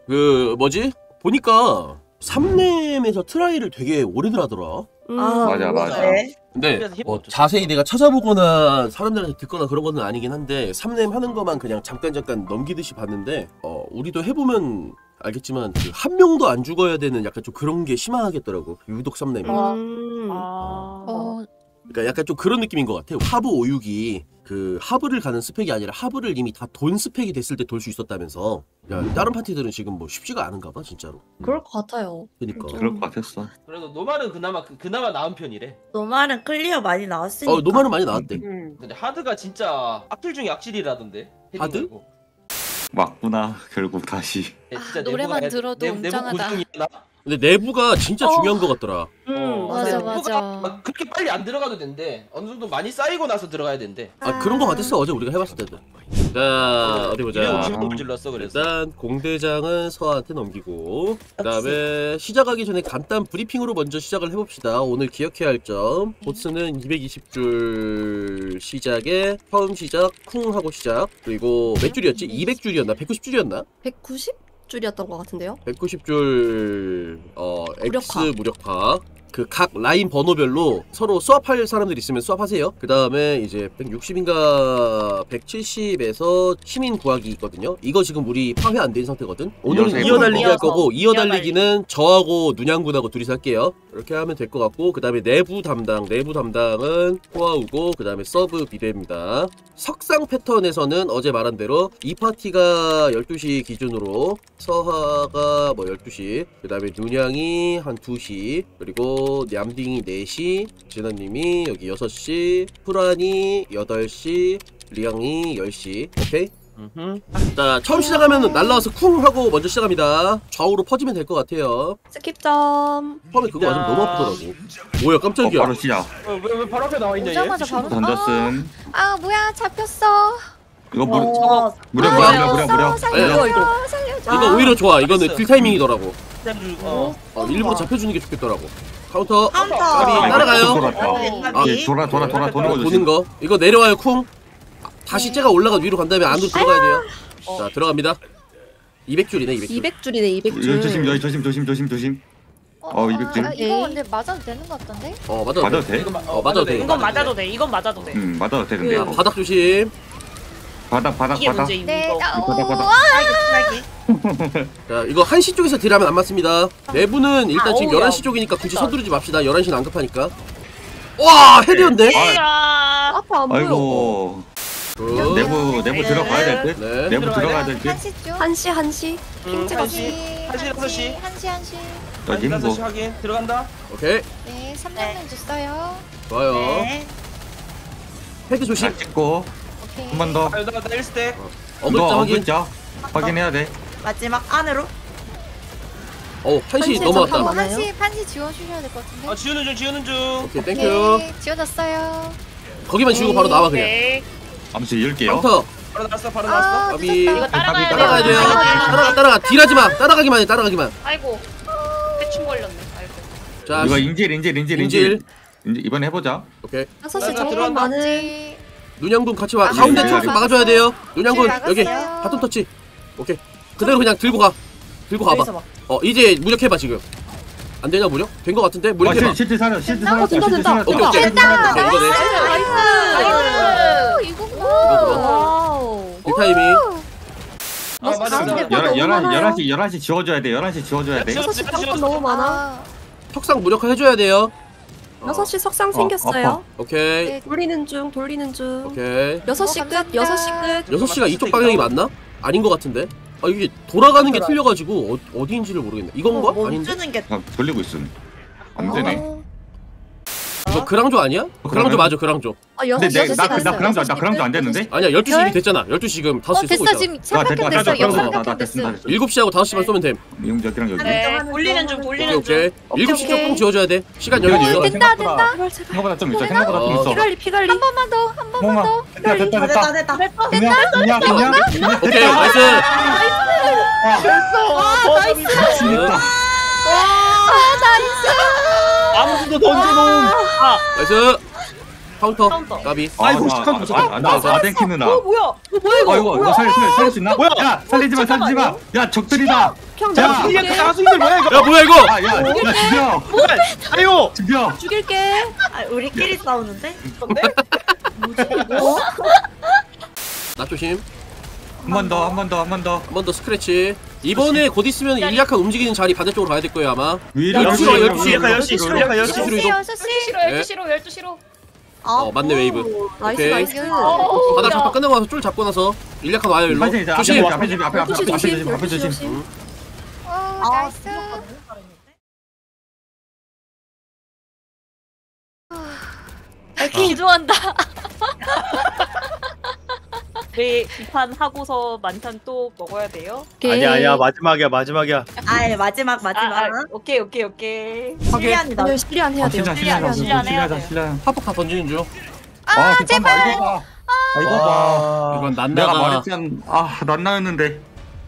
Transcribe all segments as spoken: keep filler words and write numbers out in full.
그 뭐지? 보니까 삼렘에서 트라이를 되게 오래들 하더라. 음. 아, 맞아 맞아. 네. 근데 뭐 자세히 내가 찾아보거나 사람들한테 듣거나 그런 거는 아니긴 한데 삼렘 하는 거만 그냥 잠깐 잠깐 넘기듯이 봤는데 어 우리도 해보면 알겠지만 그 한 명도 안 죽어야 되는 약간 좀 그런 게 심하겠더라고. 유독 삼렘이. 음. 아. 어, 그러니까 약간 좀 그런 느낌인 것 같아요. 하브 오육이 그 하브를 가는 스펙이 아니라 하브를 이미 다 돈 스펙이 됐을 때 돌 수 있었다면서. 야, 다른 파티들은 지금 뭐 쉽지가 않은가 봐 진짜로. 그럴 것 같아요. 그러니까. 그럴 것 같았어. 그래도 노말은 그나마 그- 그나마 나은 편이래. 노말은 클리어 많이 나왔으니까. 어 노말은 많이 나왔대. 음. 근데 하드가 진짜 악필 중에 악질이라던데. 헤딩 하드? 말고. 맞구나 결국 다시. 예, 아, 진짜 노래만 내부가- 들어도 내- 내부 웅장하다. 고증이나? 근데 내부가 진짜 어. 중요한 것 같더라. 음. 맞아, 근데 맞아. 내부가 막 그렇게 빨리 안 들어가도 된대. 어느 정도 많이 쌓이고 나서 들어가야 된대. 아 그런 거 같았어 어제 우리가 해봤을 때도. 자 어디 보자. 이백오십 도 질렀어 그래서. 일단 공대장은 서한테 넘기고 그 다음에 시작하기 전에 간단 브리핑으로 먼저 시작을 해봅시다. 오늘 기억해야 할 점 보스는 이백이십 줄 시작에 처음 시작 쿵 하고 시작 그리고 몇 줄이었지? 이백 줄이었나? 백구십 줄이었나? 백구십 줄이었던 것 같은데요? 백구십 줄 어 X 무력화. 무력화 그 각 라인 번호별로 서로 수합할 사람들 있으면 수합하세요. 그 다음에 이제 백육십인가 백칠십에서 시민 구하기 있거든요. 이거 지금 우리 파괴 안 된 상태거든. 오늘은 이어서 이어달리기 할 이어서. 거고 이어달리기는 저하고 눈양군하고 둘이서 할게요. 이렇게 하면 될 것 같고 그 다음에 내부 담당 내부 담당은 호아우고 그 다음에 서브 비대입니다. 석상 패턴에서는 어제 말한 대로 이 파티가 열두 시 기준으로 서하가 뭐 열두 시 그 다음에 눈양이 한 두 시 그리고 냠딩이 네 시 진아님이 여기 여섯 시 프란이 여덟 시 리앙이 열 시 오케이? 음흠. 자 처음 시작하면 날라와서 쿵 하고 먼저 시작합니다. 좌우로 퍼지면 될 것 같아요. 스킵점. 처음에 그거 맞으면 너무 아프더라고. 뭐야 어, 깜짝이야. 바로 시작. 어, 왜, 왜 바로 앞에 나와 있냐 얘? 오자마자 바로. 던졌음. 아, 아 뭐야 잡혔어. 이거 무려 어, 무려 아, 무려 알았어. 무려 무려. 살려줘. 이거, 이거 살려줘. 이거 오히려 좋아. 이거는 알았어. 딜 타이밍이더라고. 어. 어, 일부러 잡혀주는 게 좋겠더라고. 카운터 카운터. 까비 아, 따라가요. 돌았다. 아, 예, 돌아 돌아 돌아 도는 거 보는 조심. 거 이거 내려와요 쿵. 다시 째가 올라가 위로 간 다음에 안으로 들어가야 돼요. 자 들어갑니다. 이백 줄이네 이백 줄. 이백 줄이네 이백 줄. 여기 조심 여기 조심 조심 조심 조심. 어, 이백 줄. 아, 이거 근데 맞아도 되는 것 같던데? 어 맞아도 맞아도 돼. 돼? 이거 마- 어, 맞아도 돼. 이건 맞아도 돼. 이건 맞아도 돼. 음 맞아도 되는데. 자, 바닥 조심. 바닥 바닥 이게 바닥. 문제인 네, 거. 나, 바닥, 오, 바닥. 딸기 딸기. 자 이거 한시 쪽에서 딜하면 안 맞습니다. 내부는 일단 아, 지금 어우야. 열한 시 쪽이니까 굳이 서두르지 맙시다. 열한 시는 안 급하니까. 와 헤드였네. 야. 앞에 안 보여. 아이고. 굿. 내부 내부 네. 들어가야 될 듯. 네. 내부 들어가야 들어가야 될 듯. 한시 쪽? 한시 한시. 음, 핑크가. 한시. 한시, 여섯 시. 한시, 한시. 여기 다섯 시 뭐. 확인 들어간다. 오케이 네, 삼 명은 줬어요. 좋아요. 네. 헤드 조심. 잘 찍고 오케이. 한 번 더. 아, 나 일 스택. 어글자 이거 확인. 어글자 확인해야 돼. 마지막 안으로. 어 한시 한시 넘어왔다. 잠깐만. 어, 많아요? 한시, 한시 지워주셔야 될 것 같은데? 아 지우는 중 지우는 중. 오케이 땡큐. 오케이, 지워졌어요. 거기만 지우고 바로 나와 그냥. 네. 아무튼 열게요. 카운터. 바로 나왔어 바로 아, 나왔어. 까비. 늦었다. 이거 따라가야 돼. 따라가야 돼요. 따라가야 따라가 따라가 딜하지 마. 따라가기만 해. 따라가기만. 아이고. 대충 걸렸네. 아이고. 자 이거 인질 인질 인질 인질. 인질. 인질 이번에 해보자. 오케이. 여섯 시 들어간다, 정도 들어간다. 많은. 지 눈양군 같이 와. 아, 가운데 네, 쪽 네, 막아줘야 돼요. 눈양군 네, 여기 나갔어요. 바톤 터치. 오케이. 그대로 그냥 들고 가. 들고 가봐. 여기서 막. 어 이제 무력해봐 지금. 안 되냐 무력? 된 거 같은데 아, 무력해봐. 실- 실제 사려 실제 사려. 어, 된다, 된다. 오케이 오케이. 됐다. 오케이, 이거 돼. 나이스. 이거구나. 와우. 딜 타이밍. 아 맞아 맞아. 가운데 열한 너무 열한 많아요. 열한 시 열한 시 지워줘야 돼. 열한 시 지워줘야 돼. 여섯 시 장판 너무 많아. 아, 턱상 무력화 해줘야 돼요. 어, 여섯 시 석상 어, 생겼어요. 아파. 오케이. 네. 돌리는 중 돌리는 중. 오케이. 여섯 시 어, 끝. 감사합니다. 여섯 시 끝. 여섯 시가 이쪽 방향이 맞나? 아닌 것 같은데. 아 이게 돌아가는 게 틀려가지고 어, 어디인지를 모르겠네. 이건가? 뭐 아닌데? 멈추는 게. 아, 돌리고 있음. 안 되네. 어. 이거 그랑조 아니야? 그랑조 맞아 그랑조. 아 여섯 근데 시 내, 여섯 나, 시 그- 나 됐어요. 그랑도 나 여섯 시 그랑도 안 끝, 됐는데? 아니야 열두 시 열? 이미 됐잖아. 열두 시 지금 다섯 어, 시 쏘고 됐어. 있잖아. 지금 아, 삼각형 됐다, 됐어. 됐다, 됐다, 역삼각형 됐다, 됐어. 됐다, 됐다. 일곱 시하고 다섯 시만 쏘면 됨. 미용적이랑 여기. 네. 돌리는 중 오케이 돌리는 중. 오케이. 일곱 시 오케이. 조금 지워줘야 돼. 시간 여기 여유 여기 있어. 된다, 생각보다- 제발 제발. 생각보다 좀 있어. 생각보다 좀 어, 있어. 피갈리 피갈리. 한 번만 더, 한 번만 몽아. 더. 됐다 됐다 아, 됐다. 됐다 됐다. 됐냐? 됐냐? 됐냐? 됐냐? 오케이 나이스. 됐다. 아무도 던져놓은. 아. 나이스. 카운터. 카운터. 까비. 아이고 잠깐만. 나 아덴키느나. 어 뭐야? 어 뭐야 이거? 아 이거 이거 살릴 살릴 살릴 수 있나? 뭐야? 야 살리지 마 살리지 마. 야 적들이다. 그냥 자, 내가 이게 죽일게. 나수인들 뭐야 이거? 야 뭐야 이거? 아, 야, 야, 죽여. 아유. 죽여. 죽일게. 아, 우리끼리 싸우는데? 근데 나 조심. 한 번 더, 한 번 더, 한 번 더. 한 번 더 스크래치. 이번에 곧 있으면 일약한 움직이는 자리 반대쪽으로 가야 될 거예요 아마. 위로, 열시, 위로, 열시, 위로, 열시, 위로. 약간 열시. 열시로 이동. 여섯 시. 시로 네. 열두 시로 열두 시로. 어 맞네 웨이브. 나이스 오케이. 나이스. 바닥 잠깐 끝내고 나서 쫄 잡고 나서 일약한 와요 일로. 빨리 이제 앞에 조심. 앞에 앞에 조심, 앞에 앞에 열두 시 앞에 조심. 조심, 앞에 열두 시 조심. 조심. 오, 아, 나이스. 이렇게 기도한다. 네, 이판 하고서 만찬 또 먹어야 돼요. 오케이. 아니야 아니야 마지막이야 마지막이야. 아, 마지막 아, 아, 오케이 오케이 오케이. 실리안이다. 오늘 실리안 해야 아, 돼요. 실례, 실례, 실례 안 실례, 해야 실례, 돼요. 실례. 파폭 다 던지는 중. 아, 제발. 이거 봐. 아, 이거 봐. 와. 이건 내가 난나가. 말했잖아. 아, 난 나였는데.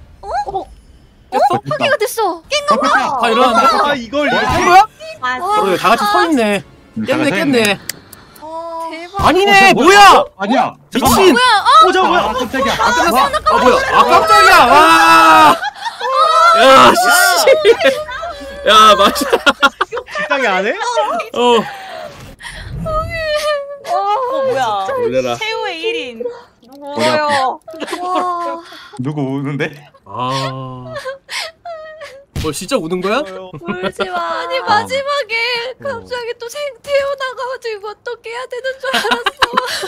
파괴가 됐어. 깼다. 다 일어났네. 아 이걸 뭐야? 이렇게? 한 거야? 아, 그러게 다 같이 서 있네. 깼네 깼네. 대박. 아니네 어, 뭐야? 아니야. 미친. 오자 아, 뭐야? 깜짝이야. 끝났어. 아 뭐야? 아 깜짝이야. 와. 야 씨. 야 맛있다. 식당이 안 해? 어. 어 뭐야? 놀래라. 최후의 일 인. 머리 아파. 와. 누구 우는데? 아. 뭐 진짜 우는 거야? 울지 마. 아니 마지막에 갑자기 또 생 태어나가지고 어떻게 해야 되는 줄 알았어.